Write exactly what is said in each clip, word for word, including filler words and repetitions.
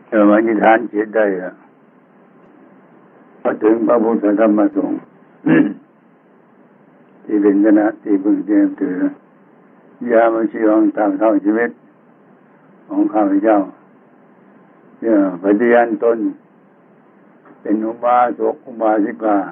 เอออธิษฐานจิตได้อะพอถึงพระพุทธธรรมสงฆ์ที่เป็นคณะที่พึงเจริญถือยามาชีวงตามเท่าชีวิตของข้าพเจ้าเนี่ยปฏิญาณตนเป็นอุบาสกอุบาสิกา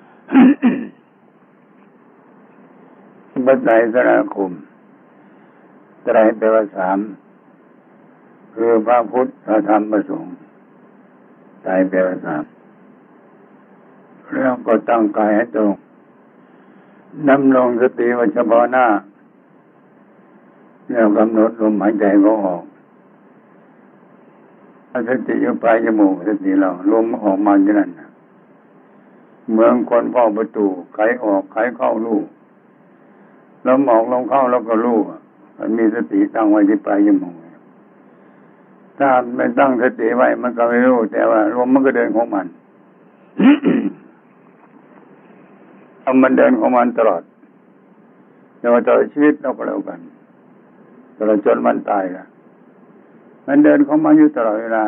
พระไตรสรณคมไตรแปลว่าสามคือพระพุทธพระธรรมพระสงฆ์ไตรแปลว่าสามแล้วก็ตั้งกายให้ตรงดำรงสติไว้เฉพาะหน้าแล้วกำหนดลมหายใจเข้าออกสติอยู่ปลายจมูกสติเราลมออกมาอย่างนั้นเหมือนคนเฝ้าประตูไขออกไขเข้าลู่ลมออกลมเข้าแล้วก็ลู่มันมีสติตั้งไว้ที่ปลายจมูกถ้าไม่ตั้งสติไว้มันก็ไม่รู้แต่ว่าลมมันก็เดินของมัน ทำมันเดินของมันตลอดแต่ว่าตลอดชีวิตเราก็แล้วกันตลอดจนมันตายละมันเดินของมันอยู่ตลอดเวลา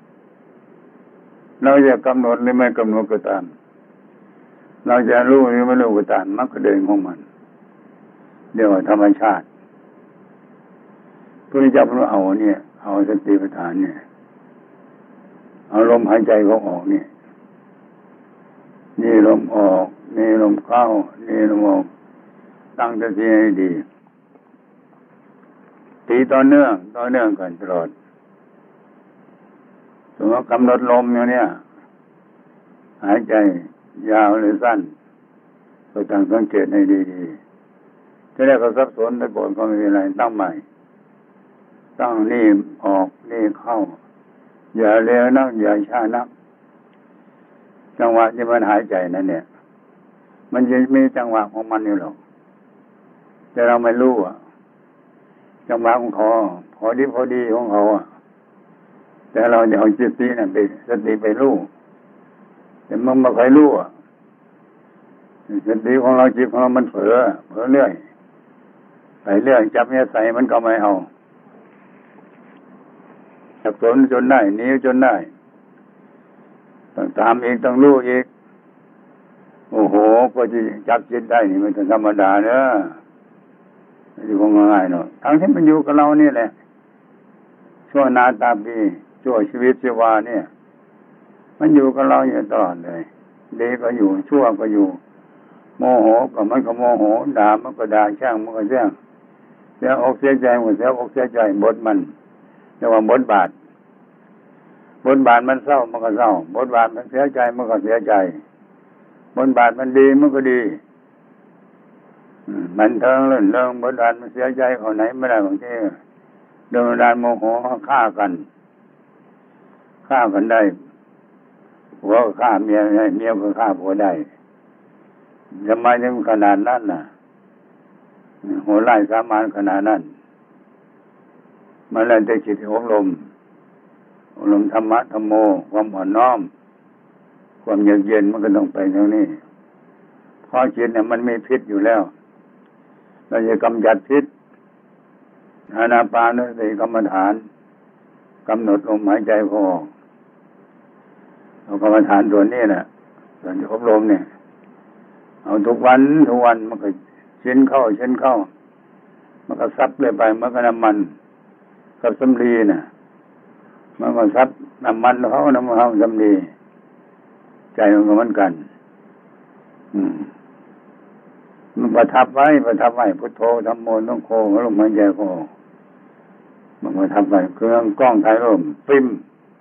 เราจะกำหนดหรือไม่กำหนดก็ตามเราจะรู้หรือไม่รู้ก็ตามมันก็เดินของมันเรียกว่าธรรมชาติพระเจ้าพระเอาเนี่ยเอาสติปัฏฐานเนี่ยเอาลมหายใจเขาออกเนี่ยนี่ลมออกนี่ลมเข้านี่ลมออกตั้งสติให้ดีตีต่อเนื่องต่อเนื่องกันตลอดสมมติกำหนดลมอย่างเนี้ยหายใจยาวหรือสั้นก็ตั้งสังเกตให้ดีๆถ้าได้ก็สับสนไปก่อนก็ไม่เป็นไรตั้งใหม่ตั้งนี่ออกนี่เข้าอย่าเร็วนักอย่าช้านักจังหวะที่มันหายใจนั่นเนี่ยมันจะมีจังหวะของมันอยู่หรอกแต่เราไม่รู้อ่ะจังหวะของเขาพอดีพอดีของเขาอ่ะแต่เราจะเอาจิตนี้น่ะไปสติไปรู้แต่มันไม่เคยรู้อ่ะสติของเราจิตของเรามันเผลอเผลอเรื่อยไปเรื่อยจับเนี่ยใส่มันก็ไม่เอาสับสนจนได้หนีจนได้ต้องตามอีกต้องรู้อีกโอ้โหก็จะจับจิตได้นี่มันธรรมดาเนอะไม่ใช่ของง่ายๆเนาะทั้งที่มันอยู่กับเรานี่แหละชั่วนาตาปีชั่วชีวิตชีวาเนี่ยมันอยู่กับเราอยู่ตลอดเลยดีก็อยู่ชั่วก็อยู่โมโหก็มันก็โมโหด่ามันก็ด่าช่างมันก็ช่างเสียอกเสียใจมันเสียอกเสียใจบทมันเรียกว่าบทบาทบทบาทมันเศร้ามันก็เศร้าบทบาทมันเสียใจมันก็เสียใจบทบาทมันดีมันก็ดีมันเทิงเล่นเรื่องบทบาทมันเสียใจเขาไหนไม่ได้บางทีเรื่องดานโมโหฆ่ากันฆ่ากันได้ผัวก็ฆ่าเมียได้เมียก็ฆ่าผัวได้ทำไมถึงขนาดนั้นน่ะโหดร้ายสามานขนาดนั้นมันเลยได้จิตอบรมอบรมธรรมะธรรมโมความอ่อนน้อมความเยือกเย็นมันก็ต้องไปตรงนี้เพราะจิตเนี่ยมันมีพิษอยู่แล้วเราจะกำจัดพิษอานาปานสติกรรมฐานกำหนดลมหายใจเข้าออกเอากรรมฐานตัวนี้แหละส่วนที่อบรมเนี่ยเอาทุกวันทุกวันมันก็เช่นเข้าเช่นเข้ามันก็ซับเลยไปมันก็น้ำมันกับสำลีน่ะมันก็ซับน้ำมันเขาน้ำมันเขาสำลีใจมันก็เหมือนกันอืมมันประทับไว้ประทับไว้พุทโธธัมโมสังโฆลมหายใจเข้าออกมันประทับไว้เครื่องกล้องถ่ายรูปฟิล์ม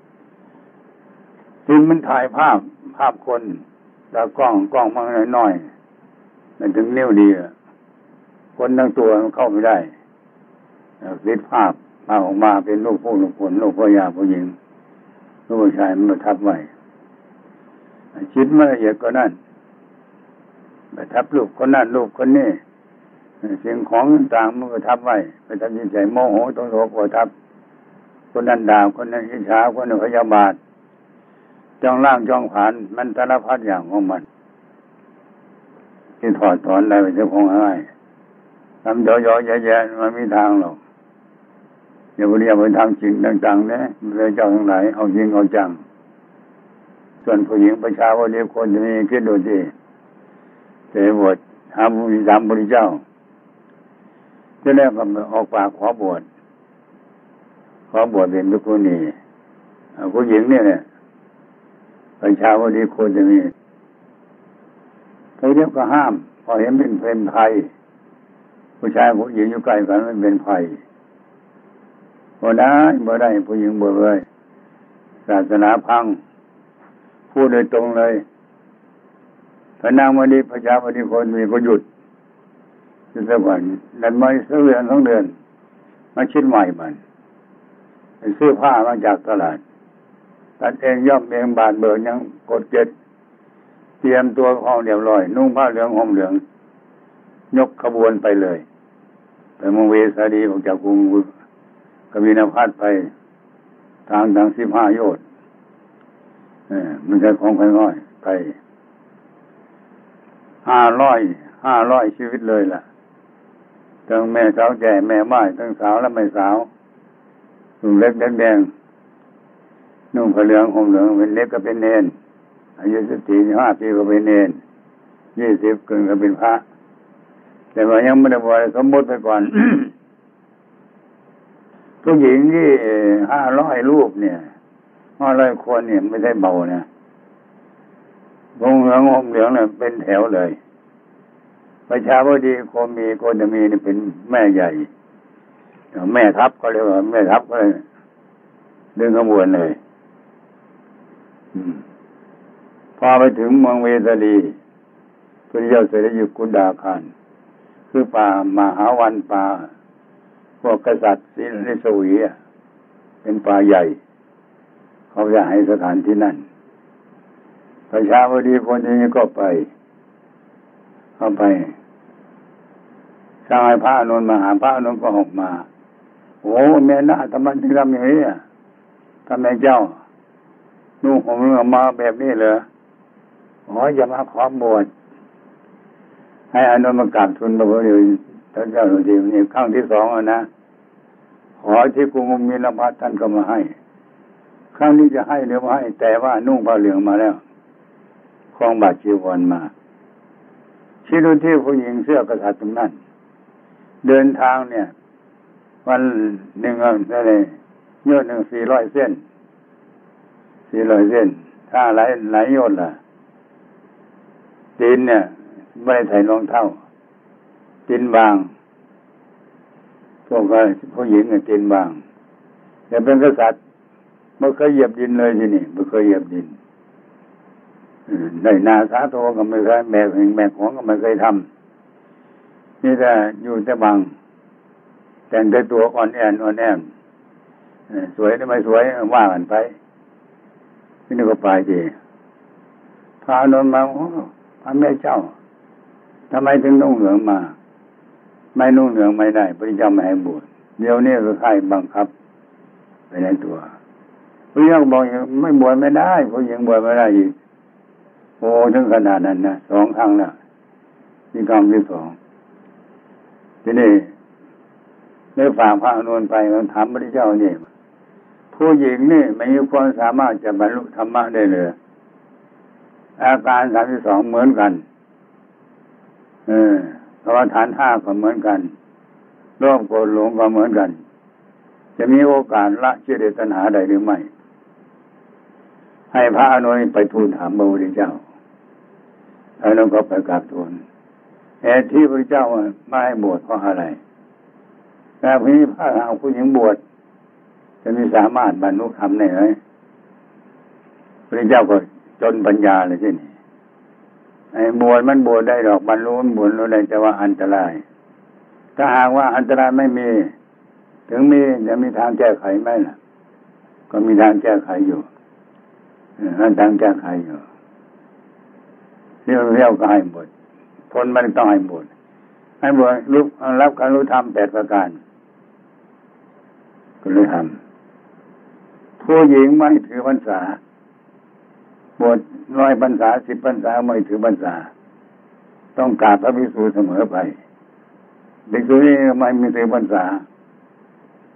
ฟิล์มมันถ่ายภาพภาพคนแล้วกล้องกล้องมันน้อยๆมันถึงนิ้วดีคนทั้งตัวมันเข้าไม่ได้วิดภาพมาออกมาเป็นรูปผู้รูปคนรูปผู้หญิงผู้หญิงรูปผู้ชายมันประทับไว้คิดมันละเอียดกว่านั้นประทับรูปคนนั้นรูปคนนี้สิ่งของต่างๆมันประทับไว้ประทับจิตใจโมโหโทโสประทับคนนั้นด่าคนนั้นอิจฉาคนนั้นพยาบาทจ้องล่างจ้องผ่านมันสารพัดอย่างของมันที่ถอดถอนได้เป็นเจ้าของอะไรทำย่อๆแย่ๆมันมีทางหรอกอย่าไปเรียกไปทำจริงต่างๆนะพระเจ้าทั้งหลายเอาจริงเอาจังส่วนผู้หญิงประชาวดีคนจะมีคิดดูสิเจะบวชหาบุญธรรมพระเจ้าจะแล้วก็ออกปากขอบวชขอบวชเป็นภิกษุณีผู้หญิงเนี่ยเนี่ยประชาวดีคนจะมีเขาเรียกก็ห้ามพอเห็นเป็นเป็นภัยผู้ชายผู้หญิงอยู่ใกล้กันมันเป็นภัยบ่ได้บ่ได้ผู้หญิงบ่เลยศาสนาพังพูดโดยตรงเลยพระนางมณีประชาวดีคนมีก็หยุดจะสักวันนั้นมาสักเดือนสองเดือนมาชิ้นใหม่มันไปซื้อผ้ามาจากตลาดตัดเองย่อมเองบาทเบิกยังกดเจ็ดเตรียมตัวห้องเรียบร้อยนุ่งผ้าเหลืองห่มเหลืองยกขบวนไปเลยไปเมืองเวสาลีออกจากกรุงกบินพัทไปทางทางสิบห้าโยชน์เออมันใช่ของไปน้อยไปห้าร้อยห้าร้อยชีวิตเลยล่ะทั้งแม่สาวแก่แม่ไม้ทั้งสาวและไม่สาวนุ่งเล็กแดงแดงนุ่งผ้าเหลืองห่มเหลืองเป็นเล็กก็เป็นเนนอายุสิบสี่สิบห้าปีก็เป็นเนนยี่สิบกึ่งก็เป็นพระแต่ว่ายังไม่ได้บวชสมมติไปก่อน ผู้หญิงที่ห้าร้อยรูปเนี่ยห้าร้อยคนเนี่ยไม่ได้เบานะวงเหลืองห่มเหลืองเนี่ยเป็นแถวเลยประชาวดีโคมีโคจะมีนี่เป็นแม่ใหญ่แม่ทัพก็เรียกว่าแม่ทัพก็เลยดึงขบวนเลยพอไปถึงเมืองเวสาลีพระเจ้าเสด็จอยู่กุฎาคารคือป่ามหาวันป่าพวกกษัตริย์ศิริสวีเป็นป่าใหญ่เขาจะให้สถานที่นั่นประชาวดีคนนี้ก็ไปเข้าไปสร้างให้พระอนุนมาหาพระอนุนก็ออกมาโอ้แม่น่าทำไมถึงทำอย่างนี้อ่ะทำไมเจ้านุ่งห่มเหลืองมาแบบนี้เหรออ๋ออย่ามาขอบวชให้อนุนมากราบทูลพระพุทธเจ้าเจ้าหลวงจีนี่ครั้งที่สองแล้วนะขอที่กรุงมิลพัทท่านก็มาให้ครั้งนี้จะให้หรือไม่ให้แต่ว่านุ่งผ้าเหลืองมาแล้วคล้องบาตรจีวรมาชี้ดูที่ผู้หญิงเสื้อกษัตริย์ตรงนั้นเดินทางเนี่ยวันหนึ่งอะไรโยชน์หนึ่งสี่ร้อยเส้นสี่ร้อยเส้นถ้าหลายหลายโยชน์ล่ะตีนเนี่ยไม่ได้ใส่รองเท้าตีนบางพวกผู้หญิงเนี่ยตีนบางแต่เป็นกษัตริย์ไม่เคยเหยียบดินเลยที่นี่ไม่เคยเหยียบดินได้นาสาโทก็ไม่เคยแบกแห่งแบกของก็ไม่เคยทำนี่แต่อยู่แต่บางแต่งแต่ตัวอ่อนแอนอ่อนแอนสวยหรือไม่สวยว่ากันไปที่นี่ก็ไปทีพาโนนมาโอ้พระแม่เจ้าทำไมถึงนุ่งเหลืองมาไม่นุ่งเหลืองไม่ได้พระเจ้าไม่ให้บวชเดี๋ยวนี้ก็ใครบังคับไปในตัวพระเจ้าบอกไม่บวชไม่ได้ผู้หญิงบวชไม่ได้อีกโอ้ถึงขนาดนั้นนะสองครั้งแล้วนี่ครั้งที่สองทีนี้ได้ฝากพระอนุนไปมันถามพระเจ้านี่ผู้หญิงนี่ไม่มีความสามารถจะบรรลุธรรมะได้เลยอาการสามที่สองเหมือนกันเออเพราะว่าฐานห้าก็เหมือนกันโลภโกรธหลงก็เหมือนกันจะมีโอกาสละกิเลสตัณหาได้หรือไม่ให้พระอนุนไปทูลถามพระพุทธเจ้าพระอนุนก็ไปกราบทูลเหตุที่พระเจ้าไม่ให้บวชเพราะอะไรแต่พี่พระเอาผู้หญิงบวชจะมีสามารถบรรลุธรรมได้ไหมพระเจ้าก็จนปัญญาเลยที่นี่ไอ้บวชมันบวชได้ดอกบรรลุบวชรู้ได้แต่ว่าอันตรายถ้าหากว่าอันตรายไม่มีถึงมีจะมีทางแก้ไขไหมล่ะก็มีทางแก้ไขอยู่นั่นทางแก้ไขอยู่เรียกเรียกก็ให้บวชผลมันต้องให้บวชให้บวชรู้รับการรู้ธรรมแปดประการก็เลยทำผู้หญิงไม่ถือพรรษาบวชร้อยพรรษาสิบพรรษาไม่ถือพรรษาต้องกราบพระภิกษุเสมอไปภิกษุนี่ไม่มีถือพรรษาพ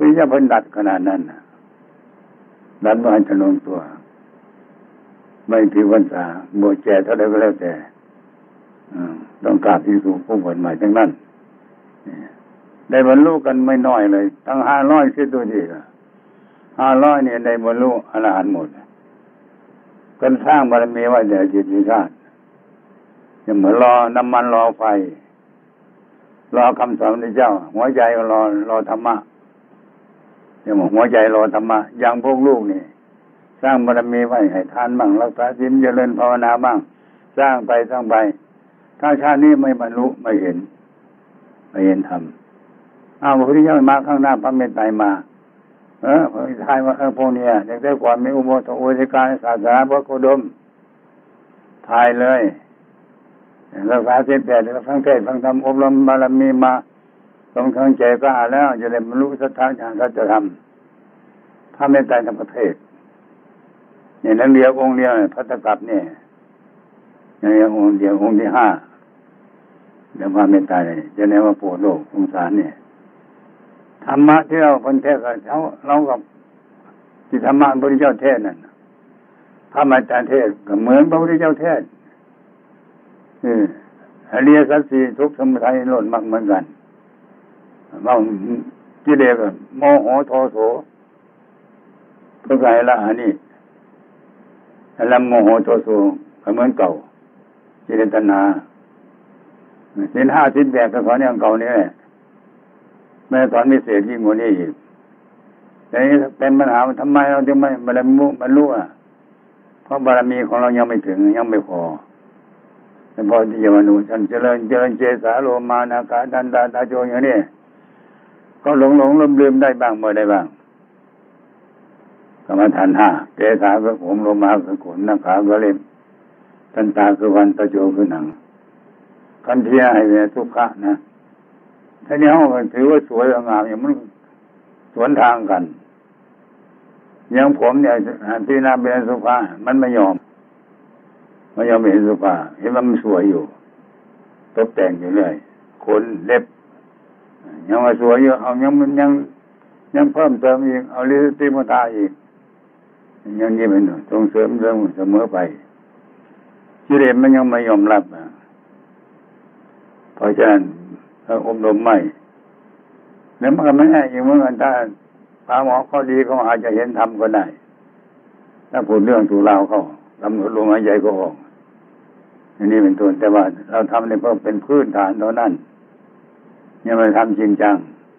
คือจะเพิ่นดัดขนาดนั้นดัดว่าจะลงตัวไม่ถือพรรษาบวชแก่เท่าใดก็แล้วแต่ต้องกราบที่สูงผู้บวชใหม่ทั้งนั้นได้บรรลุกันไม่น้อยเลยตั้งห้าร้อยคิดดูดิล่ะห้าร้อยเนี่ยได้บรรลุอรหันต์หมดกันสร้างบารมีไว้แต่จิตวิชาติยังเหมือนรอน้ำมันรอไฟรอคำสอนของเจ้าหัวใจก็รอรอธรรมะยังหัวใจรอธรรมะอย่างพวกลูกนี่สร้างบารมีไว้ให้ทานบ้างรักษาศีลเจริญภาวนาบ้างสร้างไปสร้างไปถ้าชาตินี้ไม่บรรลุไม่เห็นไม่เห็นธรรมอ้าวพระพุทธเจ้ามาข้างหน้าพระเมตไตรมาเออพระทายว่าเออพวกเนี้ยอยากได้ความมีอุโมทโอสิการศาสนาพระโคดมทายเลยรักษาศีลแปดแล้วฟังเทศน์ฟังธรรมอบรมบารมีมาตรงทางใจก็อ่านแล้วจะได้บรรลุสัทธาญาณสัจธรรมพระเมตไตรทั้งประเทศเนี่ยนักเรียนองค์เดียวพัตตกัปเนี่ยนักเรียนองค์เดียวองค์ที่ห้าเดี๋ยวพระเมตไตรจะเรียกว่าโปรดโลกสงสารเนี่ยธรรมะที่เราคนเทศกับเขาเรากับที่ธรรมะพระพุทธเจ้าเทศนั่นพระอาจารย์เทศก็เหมือนพระพุทธเจ้าเทศเอออริยสัจสี่ทุกข์สมุทัยนิโรธมรรคเหมือนกันว่ากิเลสโมโหโทโสทุกข์ละอันนี้แล้วโมโหโทโสก็เหมือนเก่ากิเลสตัณหาสินห้าสินแปดก็สอนอย่างเก่านี่แหละแม่สอนพิเศษยิ่งกว่านี้อีกแต่นี้เป็นปัญหาทำไมเราจึงไม่บรรลุบรรลุอ่ะเพราะบารมีของเรายังไม่ถึงยังไม่พอแต่พอที่จะมาดูท่านเจริญเจริญเจสาโลมานาคาดันดาตาโจอย่างนี้ก็หลงหลงลืมลืมได้บ้างเมื่อได้บ้างกรรมฐานห้าเจสาคือผมโลมาคือขนนาคาคือเล็บทันตาคือวันตาโจคือหนังคันเทียให้เป็นทุกขะนะถ้าเนี่ยเขาถือว่าสวยงามอย่างมันสวนทางกันอย่างผมเนี่ยที่น่าเป็นสุภามันไม่ยอมไม่ยอมเห็นสุภาเห็นว่ามันสวยอยู่ตกแต่งอยู่เลยขนเล็บยังมาสวยอยู่เอายังมันยังยังเพิ่มเติมอีกเอาลิปสติกมาทาอีกยังนี้เป็นส่งเสริมเรื่องเสมอไปกิเลสมันยังไม่ยอมรับเพราะฉะนั้นถ้าอบรมไม่แล้วมันก็ไม่แน่อย่างเมื่อกันถ้าพาหมอเขาดีเขาอาจจะเห็นธรรมก็ได้ถ้าพูดเรื่องถูกเราเขากำหนดลมหายใจก็ออกอันนี้เป็นต้นแต่ว่าเราทำในเพื่อเป็นพื้นฐานเท่านั้นยังไม่ทำจริงจัง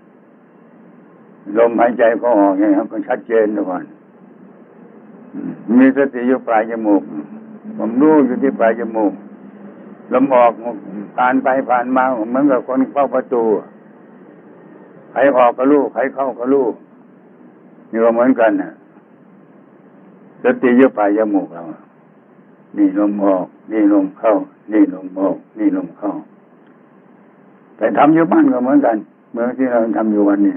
ลมหายใจก็ออกอย่างนี้ก็ชัดเจนทุกคนมีสติอยู่ปลายจมูกผมรู้อยู่ที่ปลายจมูกลมออกผ่านไปผ่านมาเหมือนกับคนเข้าประตูใครออกก็รู้ใครเข้าก็รู้นี่ก็เหมือนกันนะสติอยู่ปลายจมูกเรานี่ลมออกนี่ลมเข้านี่ลมออกนี่ลมเข้าแต่ทำอยู่บ้านก็เหมือนกันเหมือนที่เราทำอยู่วันนี้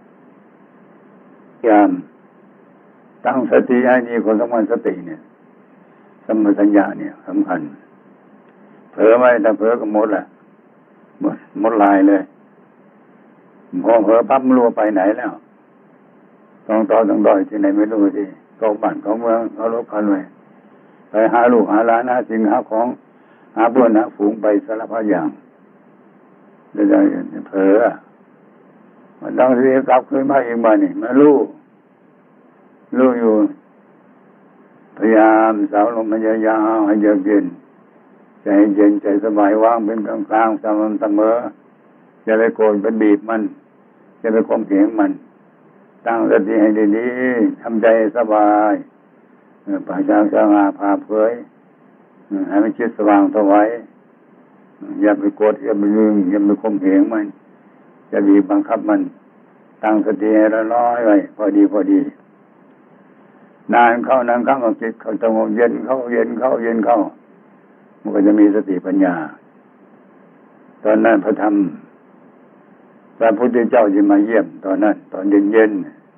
ยามตั้งสติให้ดีคนสำคัญสติเนี่ยสัมปชัญญะเนี่ยสำคัญเผลอไม่แต่เผลอก็หมดแหละหมดหมดลายเลยพอเผลอปั๊บไม่รู้ไปไหนแล้วต้องต่อต้องดอยที่ไหนไม่รู้ที่เขาบ้านเขาเมืองเขาลบเขาเลยไปหาลูกหาหลานหาสิ่งหาของหาเพื่อนหาฝูงไปสารพัดอย่างเดี๋ยวจะเผลอมันต้องเรียกกลับคืนมาเองมานี่มารู้รู้อยู่พยายามสาวลมมันยาวๆให้เย็นใจเย็นใจสบายว่างเป็นกลางกลางสม่ำเสมออย่าไปโกรธไปบีบมันอย่าไปข่มเหงมันตั้งสติให้ดีๆทำใจสบายปราศจากสง่าผ่าเผยให้มันจิตสว่างสวัยอย่าไปโกรธอย่าไปลืมอย่าไปข่มเหงมันอย่าบีบบังคับมันตั้งสติให้ละน้อยไว้พอดีพอดีนานเข้านานเข้าก็จิตเขาสงบเย็นเข้าเย็นเข้าเย็นเข้ามันก็จะมีสติปัญญาตอนนั้นพระธรรมพระพุทธเจ้าจะมาเยี่ยมตอนนั้นตอนเย็น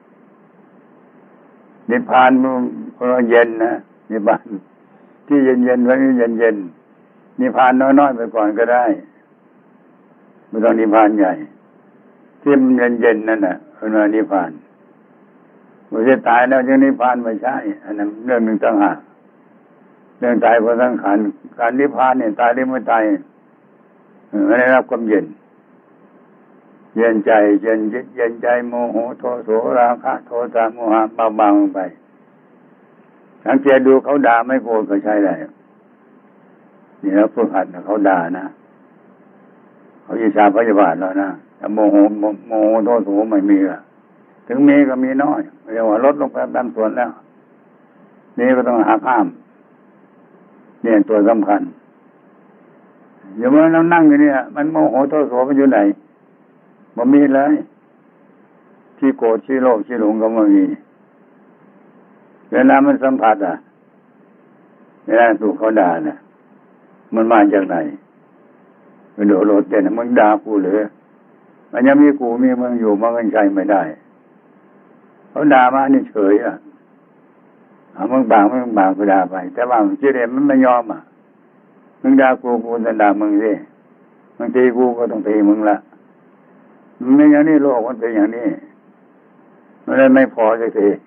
ๆนิพพานมันเย็นนะนิพพานที่เย็นๆไว้เย็นๆนิพพานน้อยๆไปก่อนก็ได้ไม่ต้องนิพพานใหญ่ทที่มันเย็นๆนั่นน่ะเป็นว่านิพพานไม่ใช่ตายแล้วยังนิพพานไม่ใช่อันนั้นเรื่องหนึ่งต่างหากเรื่องตายเพราะสังขารการนิพพานเนี่ยตายหรือไม่ตายไม่ได้รับความเย็นเย็นใจเย็นจิตเย็นใจโมโหโทโสราคะโทสะโมหะเบาบางลงไปสังเกตดูเขาด่าไม่โกรธก็ใช่ได้นี่แล้วฝึกหัดเขาด่านะเขาอิจฉาพยาบาทแล้วนะแต่โมโหโมโหโทโสไม่มีละถึงมีก็มีน้อยเรียกว่าลดลงไปตามส่วนแล้วนี่ก็ต้องหักห้ามเนี่ยตัวสำคัญอย่างเมื่อเรานั่งอยู่เนี่ยมันโมโหโทโสมันอยู่ไหนมันมีเลยที่โกรธที่โลภที่หลงก็ไม่มีเวลามันสัมผัสอ่ะเวลาถูกเขาด่าเนี่ยมันมาจากไหนมันโดดโลดเด่นมึงด่ากูหรือมันยังมีกูมีมึงอยู่มันก็ใช้ไม่ได้เขาด่ามานี่เฉยอ่ะเอามึงบางมึงบางก็ด่าไปแต่ว่ามันเชื่อเด่นมันไม่ยอมอ่ะมึงด่ากูกูจะด่ามึงสิบางทีกูก็ต้องตีมึงละมันไม่อย่างนี้โลกมันเป็นอย่างนี้มันเลยไม่พอสักที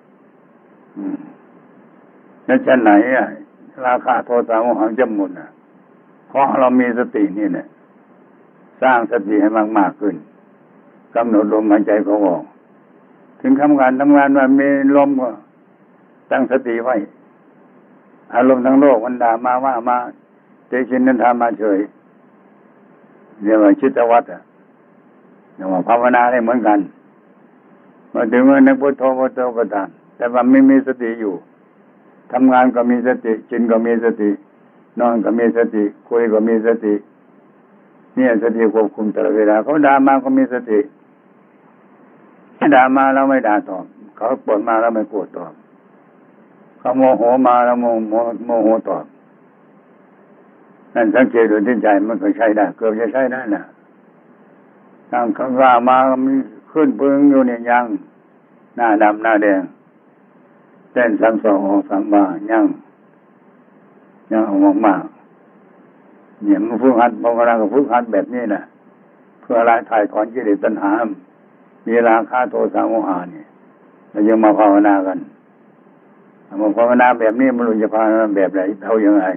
แล้วชั้นไหนอ่ะราคะโทสะโมหะจะหมดอ่ะเพราะเรามีสตินี่เนี่ยสร้างสติให้มากๆขึ้นกำหนดลมหายใจเขาออกถึงทำงานทำงานว่ามีลมก็ตั้งสติไว้อารมณ์ทั้งโลกมันด่ามาว่ามาเตชินนันทามาเฉยเรียกว่าชิตวัตรอ่ะเรียกว่าภาวนาได้เหมือนกันมาถึงว่านักพุทโธพุทโธก็ตามแต่ว่าไม่มีสติอยู่ทำงานก็มีสติกินก็มีสตินอนก็มีสติคุยก็มีสติเนี่ยสติควบคุมตลอดเวลาเขาด่ามาก็มีสติด่ามาเราไม่ด่าตอบเขาปวดมาเราไม่ปวดตอบเขาโมโหมาเราโมโหโมโหตอบนั่นสังเกตดูที่ใจมันก็ใช้ได้เกือบจะใช้ได้น่ะทางข้างล่างมามีขึ้นปึ้งอยู่เนี่ยยังหน้าดำหน้าแดงเต้นสังสองสังบายังยังออกมากๆเนี่ยมันฝึกหัดภาวนากับฝึกหัดแบบนี้นะเพื่อละถ่ายถอนกิเลสตัณหามีราคะโทสะโมหะนี่เรายังมาภาวนากันมาภาวนาแบบนี้มันรู้จะภาวนาแบบไหนเท่ายังไง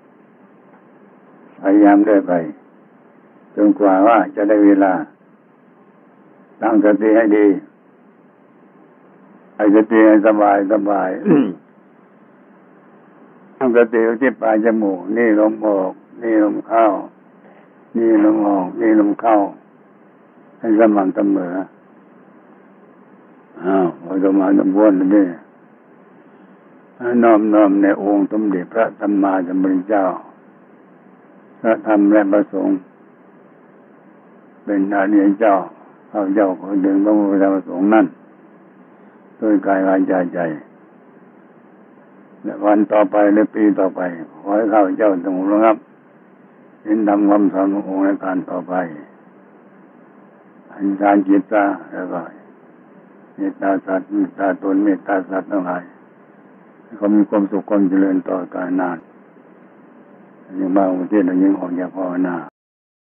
พยายามเรื่อยไปจนกว่าว่าจะได้เวลาตั้งสติให้ดีให้สติให้สบายสบาย ตั้งสติที่ปลายจมูกนี่ลมออกนี่ลมเข้านี่ลมออกนี่ลมเข้าให้สม่ำเสมออ้าวพอจะมาจะบ้วนนี่น้อมน้อมในองค์สมเด็จพระสัมมาสัมพุทธเจ้าพระธรรมและพระสงฆ์เป็นอริยเจ้าพระเจ้าของเดินพระพุทธพระสงฆ์นั่นด้วยกายวาจาใจและวันต่อไปในปีต่อไปขอให้ข้าพเจ้าจงระงับเห็นธรรมคำสอนขององค์ในการต่อไปอันการจิตตาแล้วก็เมตตาสัตว์เมตตาตนเมตตาสัตว์ทั้งหลายเขามีความสุขความเจริญต่อการนานยังบางประเทศยังออกจากภาวนา